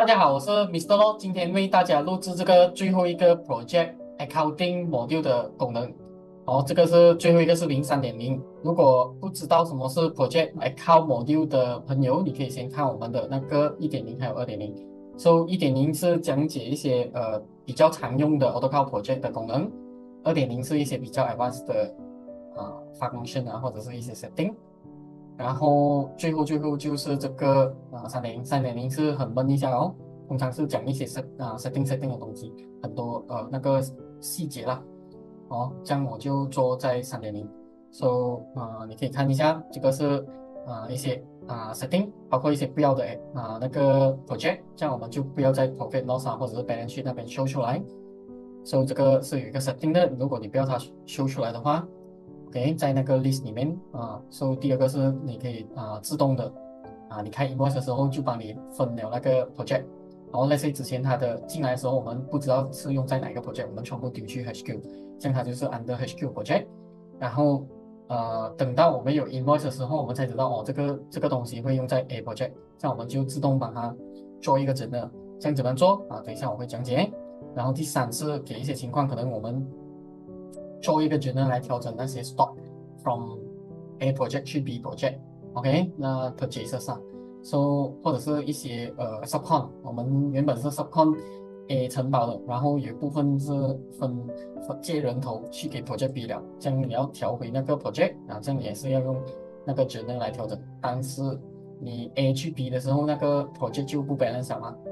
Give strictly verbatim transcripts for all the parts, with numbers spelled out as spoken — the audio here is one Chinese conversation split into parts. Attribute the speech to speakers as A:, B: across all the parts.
A: 大家好，我是 Mister Lo，今天为大家录制这个最后一个 Project Accounting Module 的功能。哦，这个是最后一个是零三点零。如果不知道什么是 Project Account Module 的朋友，你可以先看我们的那个一点零还有二点零。So 一点零是讲解一些呃比较常用的 AutoCAD Project 的功能，二点零是一些比较 advanced 的啊、function 啊或者是一些 setting。然后最后最后就是这个啊三点零，三点零是很闷一下哦，通常是讲一些 set 啊 setting setting 的东西，很多呃那个细节啦，哦，这样我就做在三点零，so 啊、你可以看一下这个是啊、一些啊 setting，包括一些不要的啊那个 project，这样我们就不要在 profit loss 啊或者是 balance sheet 那边 show 出来，so 这个是有一个 setting 的，如果你不要它 show 出来的话。OK，在那个 list 里面啊，所以第二个是你可以啊自动的啊，你开 invoice 的时候就帮你分了那个 project，然后那些之前它的进来的时候，我们不知道是用在哪一个 project，我们全部丢去 H Q，这样它就是 under H Q project，然后呃等到我们有 invoice 的时候，我们才知道哦这个这个东西会用在 A project，这样我们就自动帮它做一个整的，这样怎么做啊？等一下我会讲解。然后第三是给一些情况，可能我们做一个 journal 来调整那些 stock from A project 去 B project，OK，、那 purchases 上，so 或者是一些呃 subcon，我们原本是 subcon A 承包的，然后有一部分是分分借人头去给 project B 了，这样你要调回那个 project，啊，这样也是要用那个 journal 来调整，但是你 A 去 B 的时候，那个 project 就不 balance 了嘛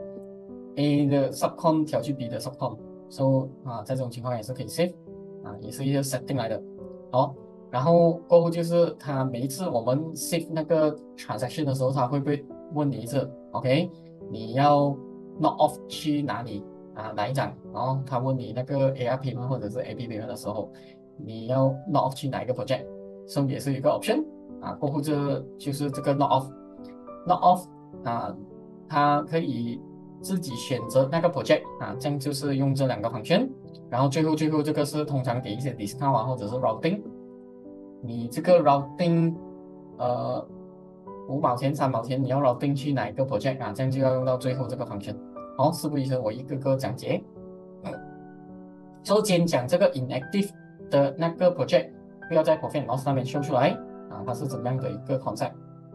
A: ，A 的 subcon 调去 B 的 subcon，so 啊，在这种情况也是可以 save。啊，也是一个 setting 来的，哦，然后过后就是他每一次我们 save 那个 transaction 的时候，他会不会问你一次，OK，你要 knock off 去哪里啊，哪一张？然后他问你那个 A R payment 或者是 A P payment 的时候，你要 knock off 去哪一个 project，所以也是一个 option 啊，过后这就是这个 knock off，knock off 啊，它可以自己选择那个 project 啊，这样就是用这两个 function。然后最后最后这个是通常给一些 discount 啊，或者是 routing，你这个 routing 呃五毛钱三毛钱，你要 routing 去哪一个 project 啊？这样就要用到最后这个 function。好，事不宜迟，我一个个讲解。首先讲这个 inactive 的那个 project，不要在 profit and loss 上面秀出来啊，它是怎么样的一个 concept？OK，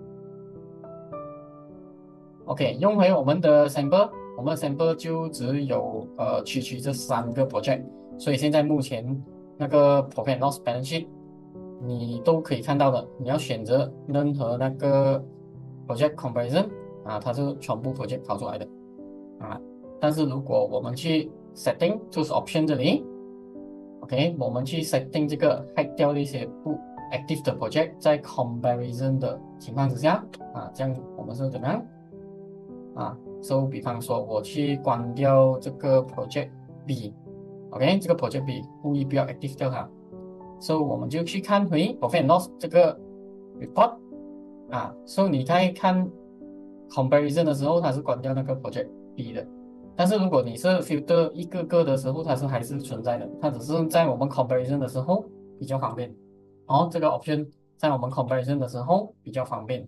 A: 用回我们的 sample，我们的 sample 就只有呃区区这三个 project，所以现在目前那个 profit and loss balance sheet 你都可以看到的。你要选择任何那个 project comparison 啊，它是全部 project 跑出来的啊。但是如果我们去 setting 就是 option 这里，OK，我们去 setting 这个 hide 掉的一些不 active 的 project，在 comparison 的情况之下啊，这样我们是怎么样？啊，so 比方说我去关掉这个 project B，OK，、这个 project B 故意不要 active 掉它，so 我们就去看回 profit and loss 这个 report 啊，so 你在看 comparison 的时候，它是关掉那个 project B 的，但是如果你是 filter 一个个的时候，它是还是存在的，它只是在我们 comparison 的时候比较方便，哦，这个 option 在我们 comparison 的时候比较方便。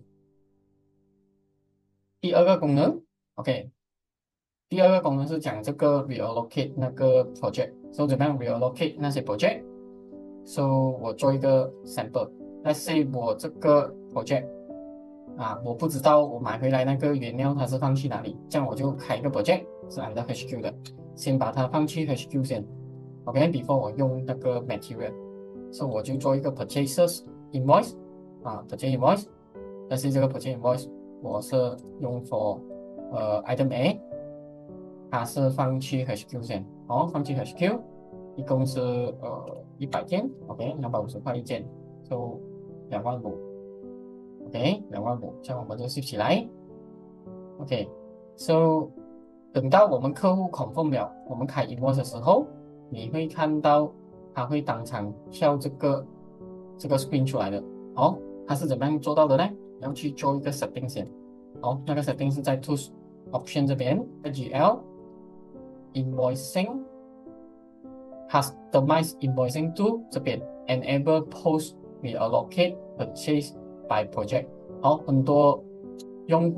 A: 第二个功能，OK，第二个功能是讲这个 reallocate 那个 project，so 怎么样 reallocate 那些 project，so 我做一个 sample，let's say 我这个 project 啊，我不知道我买回来那个原料它是放去哪里，这样我就开一个 project 是 under H Q 的，先把它放去 H Q 先，OK，before 我用那个 material，so 我就做一个 purchases invoice 啊，purchase invoice，但是这个 purchase invoice 我是用 for 呃 item A，它是放去 H Q 先，哦，放去 H Q，一共是呃一百件，OK，两百五十块一件，就两万五，OK，两万五，这样我们就 s 起来，OK，so 等到我们客户 confirm 了，我们开 invoice 的时候，你会看到它会当场跳这个这个 screen 出来的，哦，它是怎么样做到的呢？要去做一个 setting 先，哦，那个 setting 是在 tools option 这边 G L invoicing customize invoicing to 这边 enable post reallocate purchase by project，好，很多用户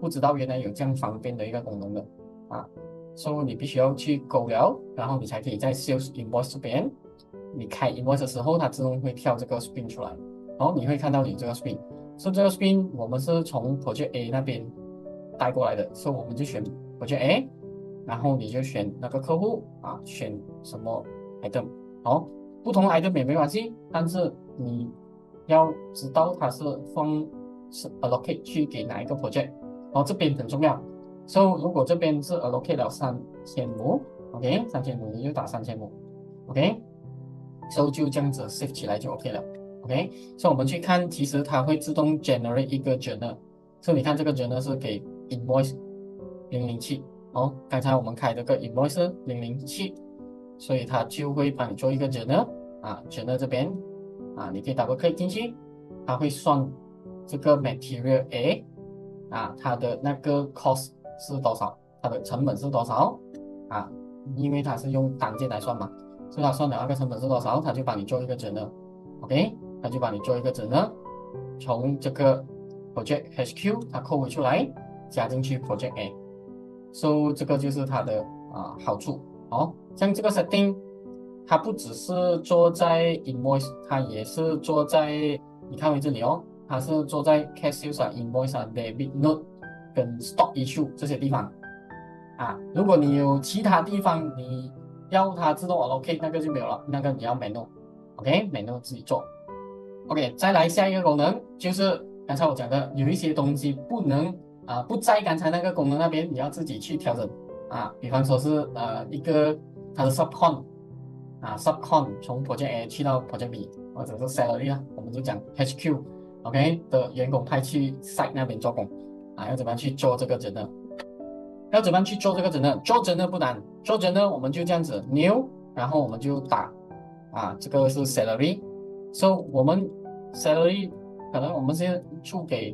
A: 不知道原来有这样方便的一个功能的啊，所以你必须要去勾了，然后你才可以在 Sales Invoice 这边，你开 Invoice 的时候，它自动会跳这个 screen 出来，然后你会看到有这个 screen，所以这个 screen 我们是从 Project A 那边带过来的，所以我们就选 Project A，然后你就选那个客户啊，选什么 item，好，不同的 item 也没关系，但是你要知道它是放是 allocate 去给哪一个 project，然后这边很重要。所以如果这边是 allocate 了三千亩 ，OK， 三千亩你就打三千亩 ，OK， 所以就这样子 save 起来就 OK 了 ，OK。所以我们去看，其实它会自动 generate 一个 journal，所以你看这个 journal 是给 invoice 零零七，哦，刚才我们开这个 invoice 零零七，所以它就会帮你做一个 journal 啊 journal 这边啊，你可以 double click 进去，它会算这个 material A 啊，它的那个 cost 是多少，它的成本是多少啊？因为它是用单件来算嘛，所以它算的那个成本是多少，它就帮你做一个 journal，OK， 它就帮你做一个 journal，从这个 project H Q 它扣回出来，加进去 project A， 所以这个就是它的啊好处哦。像这个 setting， 它不只是做在 invoice， 它也是做在，你看回这里哦，它是做在 cash sales 啊、invoice 啊、debit note 跟 stock issue 这些地方啊。如果你有其他地方你要它自动 allocate， 那个就没有了，那个你要 manual，OK， manual 自己做。OK， 再来下一个功能，就是刚才我讲的，有一些东西不能啊不在刚才那个功能那边，你要自己去调整啊。比方说是呃一个它的 subcon 啊 subcon 从 project A 去到 project B， 或者是 salary 啊，我们就讲 H Q OK 的员工派去 site 那边做工啊，要怎么样去做这个人呢？要怎么样去做这个人呢？做人呢不难，做人呢我们就这样子 new， 然后我们就打啊这个是 salary，so 我们 salary 可能我们先出给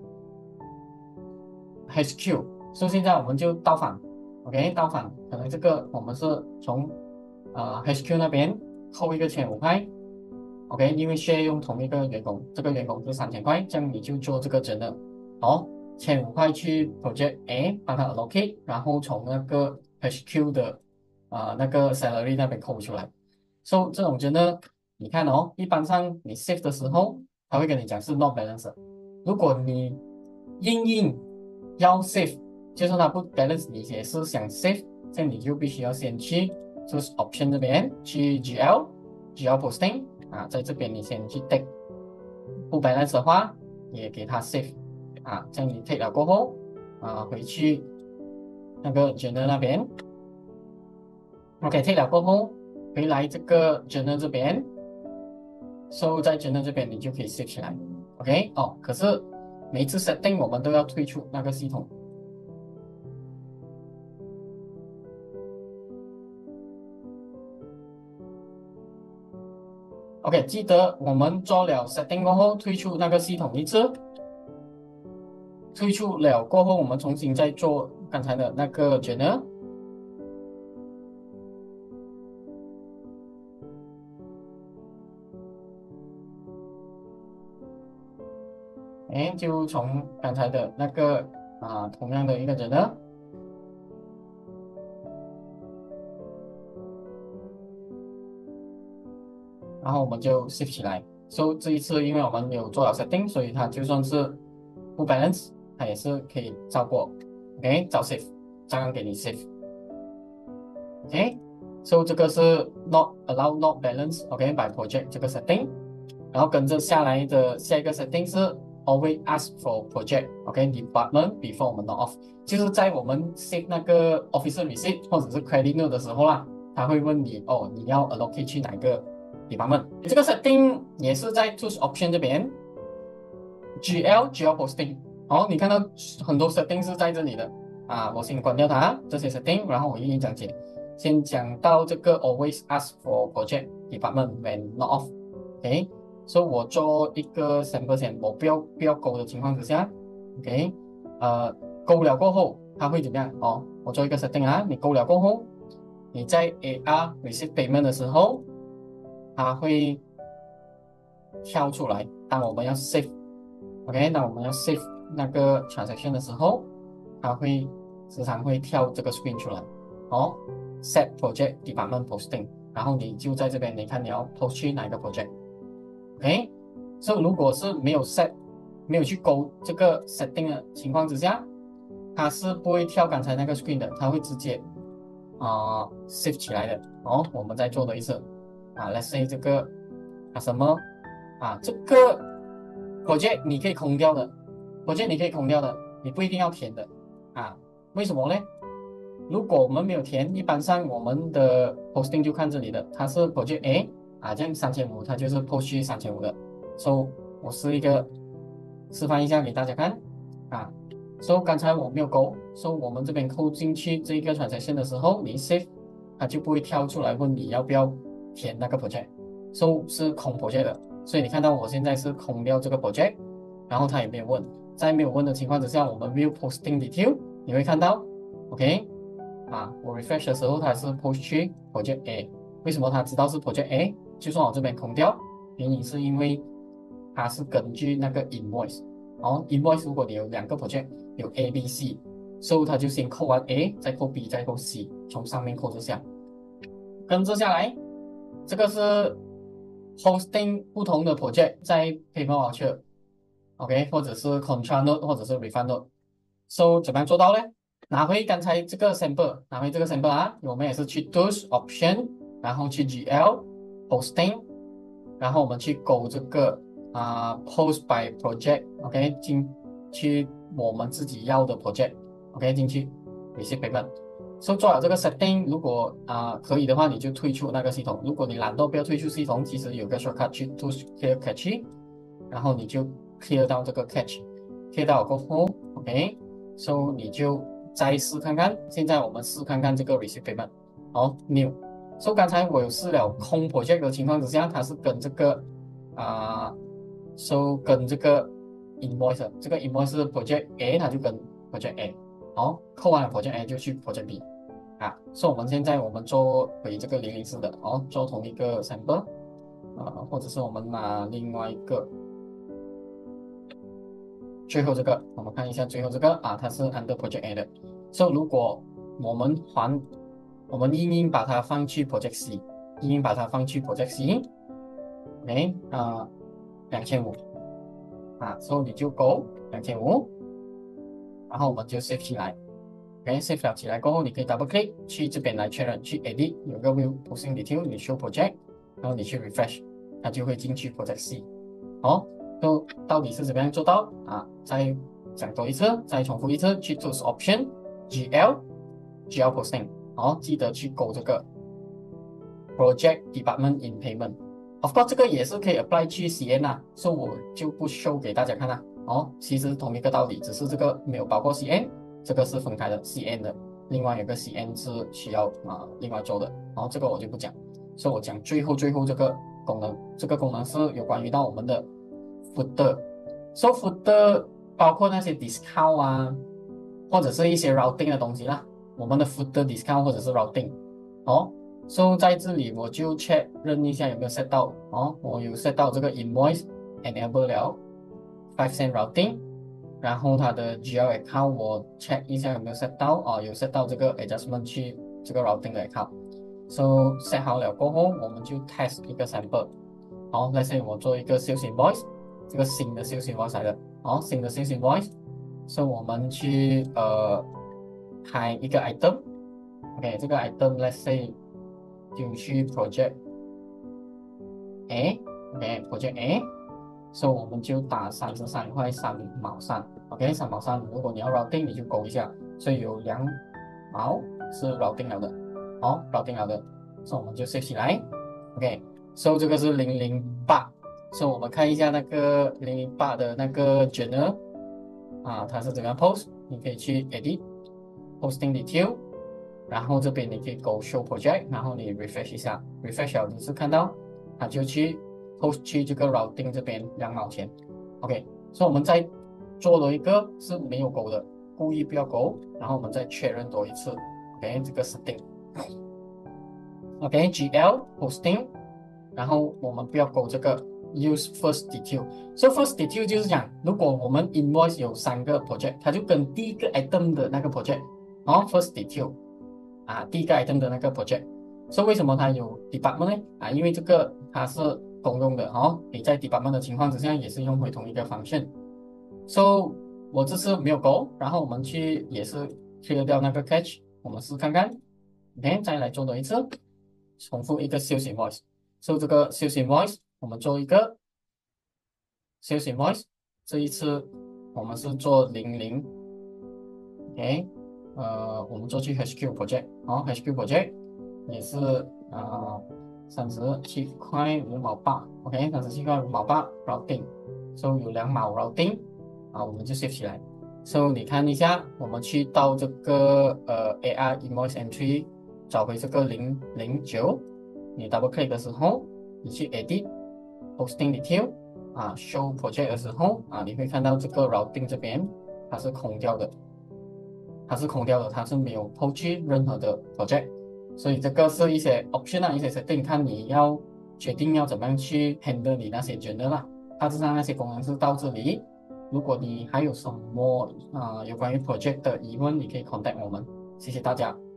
A: H Q， 所以现在我们就倒反 ，OK， 倒反，可能这个我们是从呃 H Q 那边扣一个千五块 ，OK， 因为需要用同一个员工，这个员工是三千块，这样你就做这个真的，好，千五块去 Project A 帮他 allocate， 然后从那个 H Q 的啊、呃、那个 salary 那边扣出来，所、so, 以这种真的，你看哦，一般上你 save 的时候，他会跟你讲是 not balance， 如果你硬硬要 save， 就是它不 balance， 你也是想 save， 这样你就必须要先去就是 option 这边去 G L G L posting 啊，在这边你先去 take， 不 balance 的话也给它 save 啊，这样你 take 了过后啊，回去那个 journal 那边 ，OK take 了过后回来这个 journal 这边， so 在 journal 这边你就可以 save 起来 ，OK 哦，可是每一次 setting 我们都要退出那个系统。OK， 记得我们做了 setting 过后退出那个系统一次，退出了过后我们重新再做刚才的那个 journal。哎，就从刚才的那个啊同样的一个 journal。然后我们就 save 起来。所、so, 这一次因为我们有做了 setting， 所以它就算是不 balance， 它也是可以照过。OK， 照 save， 照样给你 save。OK，so 这个是 not allow not balance。OK，by project 这个 setting， 然后跟着下来的下一个 setting 是 always ask for project。OK department before 我们 not off， 就是在我们 save 那个 officer receipt 或者是 credit note 的时候啦，他会问你哦，你要 allocate 去哪一个department， 这个 setting 也是在 tools option 这边 G L G L posting， 好，你看到很多 setting 是在这里的啊，我先关掉它这些 setting， 然后我一一讲解。先讲到这个 always ask for project department when not off， OK， 所、so, 以我做一个 sample 先，我不要不要勾的情况之下 ，OK， 呃，勾了过后它会怎么样？哦，我做一个 setting 啊，你勾了过后，你在 A R receive payment 的时候，它会跳出来。当我们要 save，OK， 当我们要 save 那个 transaction 的时候， 它会时常会跳这个 screen 出来，哦，set project department posting，然后你就在这边，你看你要 post 去哪一个 project，OK，所以如果是没有 set，没有去勾这个 setting 的情况之下，它是不会跳刚才那个 screen 的，它会直接啊、呃 save 起来的。哦，我们再做的一次啊，let's say 这个啊什么啊这个 project 你可以空掉的，project 你可以空掉的，你不一定要填的啊。为什么呢？如果我们没有填，一般上我们的 posting 就看这里的，它是 project A 啊，这样三千五，它就是 post 去三千五的。So 我试一个示范一下给大家看啊。So 刚才我没有勾，So 我们这边扣进去这个 transaction 的时候，你 save 它就不会跳出来问你要不要填那个 project，So 是空 project 的。所以你看到我现在是空掉这个 project，然后它也没有问，在没有问的情况之下，我们 view posting detail，你会看到 ，OK。啊，我 refresh 的时候它是 post 去 project A， 为什么它知道是 project A？ 就算我这边空掉，原因是因为它是根据那个 invoice， 哦 invoice 如果你有两个 project， 有 A、B、C， 所以它就先扣完 A， 再扣 B， 再扣 C， 从上面扣着下。跟着下来，这个是 hosting 不同的 project 在 payment voucher，OK， 或者是 contra note， 或者是 refund note，so 怎么样做到呢？拿回刚才这个 sample， 拿回这个 sample 啊，我们也是去 tools option， 然后去 G L posting， 然后我们去勾这个啊、呃、post by project，OK， 进去我们自己要的 project，OK， 进去 receive payment。So 做好这个 setting， 如果啊、呃、可以的话，你就退出那个系统。如果你懒惰不要退出系统，其实有个 shortcut 去 tools clear cache， 然后你就 clear 到这个 cache，clear 到过后 ，OK，So 你就再试看看，现在我们试看看这个 receive payment， 好 new。所以刚才我有试了空 project 的情况之下，它是跟这个啊、呃、，so 跟这个 invoice， 这个 invoice project A， 它就跟 project A， 好，扣完了 project A 就去 project B， 啊，所以我们现在我们做回这个零零四的，好，做同一个 sample， 啊、呃，或者是我们拿另外一个。最后这个，我们看一下最后这个啊，它是 under project A 的。所以如果我们还，我们硬硬把它放去 project C， 硬硬把它放去 project C，OK， 啊，两千五啊，所以你就勾两千五，然后我们就 save 起来，OK，save 了起来过后，你可以 double click 去这边来确认，去 edit 有个 view posting detail， 你 show project， 然后你去 refresh， 它就会进去 project C， 好。就到底是怎么样做到啊？再讲多一次，再重复一次，去 Tools Option G L G L Posting， 好，记得去勾这个 Project Department in Payment。Of course， 这个也是可以 apply 去 C N 啊，所以我就不 show 给大家看啦。哦，其实同一个道理，只是这个没有包括 C N， 这个是分开的 C N 的，另外有个 C N 是需要啊另外做的，然后这个我就不讲，所以我讲最后最后这个功能，这个功能是有关于到我们的。footer，so footer 包括那些 discount 啊，或者是一些 routing 的东西啦。我们的 footer discount 或者是 routing， 哦 ，so 在这里我就 check 认一下有没有 set 到，哦，我有 set 到这个 invoice enable 了 five cent routing， 然后它的 G L account 我 check 一下有没有 set 到，哦，有 set 到这个 adjustment 去这个 routing 的 account，so set 好了过后，我们就 test 一个 sample。好 ，let's say 我做一个 sales invoice， 这个新的 sales invoice 来的，好，新的 sales invoice， 所以我们去呃开一个 item，OK， 这个 item let's say 就去 project A，OK，project A， 所以我们就打三十三块三毛三 ，OK， 三毛三，如果你要 routing 你就勾一下，所以有两毛是 routing 了的，好 routing 了的，所以我们就 save 起来 ，OK。So 这个是零零八 ，So 我们看一下那个零零八的那个 journal 啊，它是怎么样 post？ 你可以去 edit posting detail， 然后这边你可以勾 show project， 然后你 refresh 一下 ，refresh 了你是看到它就去 post 去这个 routing 这边两毛钱 ，OK， 所以我们再做了一个是没有勾的，故意不要勾，然后我们再确认多一次 ，OK， 这个 setting，OK，G L posting。然后我们不要勾这个 use first detail。So first detail 就是讲，如果我们 invoice 有三个 project，它就跟第一个 item 的那个 project，然后 first detail 啊，第一个 item 的那个 project。So 为什么它有 department 呢？啊，因为这个它是公用的哦，你在 department 的情况之下也是用回同一个 function。So 我这次没有勾，然后我们去也是 clear 掉那个 catch，我们试看看。OK，再来做多一次，重复一个 sales invoice。So 这个 sales invoice 我们做一个 sales invoice，这一次我们是做零零，OK，呃，我们做去 H Q project，好、哦、，H Q project 也是呃三十七块五毛八，OK， 三十七块五毛八 routing，So 有两毛 routing，啊，我们就 save 起来。So 你看一下，我们去到这个呃 A R invoice entry， 找回这个零零九，你 double click 的时候，你去 edit hosting detail 啊 show project 的时候啊，你会看到这个 routing 这边它是空掉的，它是空掉的，它是没有 p o 去任何的 project， 所以这个是一些 option 啊，一些 setting， 看你要决定要怎么样去 handle 你那些 journal 啦。大致上那些功能是到这里。如果你还有什么啊、呃、有关于 project 的疑问，你可以 contact 我们。谢谢大家。